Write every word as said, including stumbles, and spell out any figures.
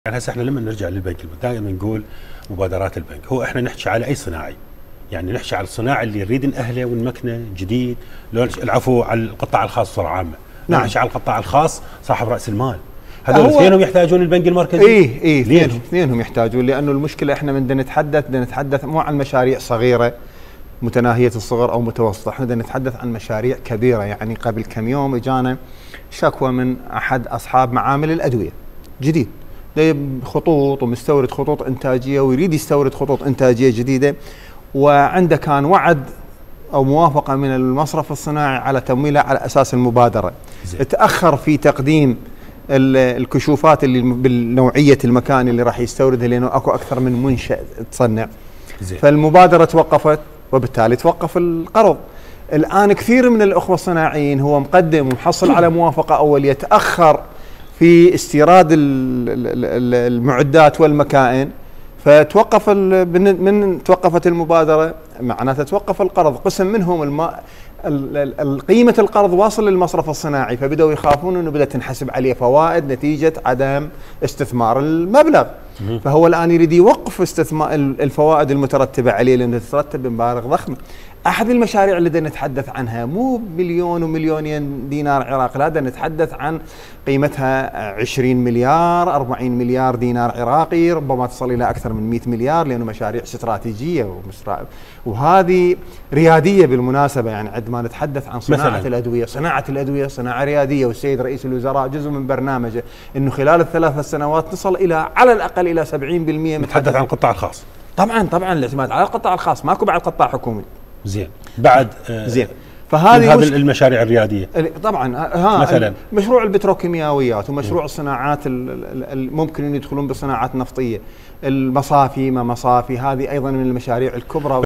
يعني هسه احنا لما نرجع للبنك دائما نقول مبادرات البنك، هو احنا نحكي على اي صناعي، يعني نحكي على الصناعي اللي يريد نأهله ونمكنه جديد، لو العفو على القطاع الخاص بصوره عامه، نعم نحكي على القطاع الخاص صاحب راس المال، هذول اثنينهم يحتاجون البنك المركزي. اي اي اثنينهم اثنينهم يحتاجون، لانه المشكله احنا من بدنا نتحدث بدنا نتحدث مو عن مشاريع صغيره متناهيه الصغر او متوسطه، احنا بدنا نتحدث عن مشاريع كبيره. يعني قبل كم يوم اجانا شكوى من احد اصحاب معامل الادويه جديد، خطوط ومستورد خطوط انتاجيه ويريد يستورد خطوط انتاجيه جديده، وعنده كان وعد او موافقه من المصرف الصناعي على تمويله على اساس المبادره. زي. تاخر في تقديم الكشوفات اللي بالنوعيه المكان اللي راح يستوردها، لانه اكو اكثر من منشأ تصنع. زي. فالمبادره توقفت وبالتالي توقف القرض. الان كثير من الاخوه الصناعيين هو مقدم ومحصل على موافقه اوليه، تاخر في استيراد المعدات والمكائن، فتوقف من توقفت المبادره معناتها توقف القرض. قسم منهم الماء قيمه القرض واصل للمصرف الصناعي، فبداوا يخافون انه بدات تنحسب عليه فوائد نتيجه عدم استثمار المبلغ. فهو الان يريد يوقف استثمار الفوائد المترتبه عليه، لانه تترتب بمبالغ ضخمه. احد المشاريع اللي بدنا نتحدث عنها مو مليون ومليونين دينار عراقي، لا بدنا نتحدث عن قيمتها عشرين مليار أربعين مليار دينار عراقي، ربما تصل الى اكثر من مئة مليار، لانه مشاريع استراتيجيه وهذه رياديه بالمناسبه. يعني عندما نتحدث عن صناعه مثلاً. الادويه، صناعه الادويه صناعه رياديه، والسيد رئيس الوزراء جزء من برنامجه انه خلال الثلاث سنوات نصل الى على الاقل الى سبعين بالمئة. نتحدث عن القطاع الخاص. طبعا طبعا الاعتماد على القطاع الخاص، ماكو بعد قطاع حكومي. زين بعد آه زين فهذه هذه المشاريع الرياديه طبعا ها مثلا مشروع البتروكيماويات ومشروع الصناعات ممكن ان يدخلون بصناعات نفطيه، المصافي ما مصافي، هذه ايضا من المشاريع الكبرى.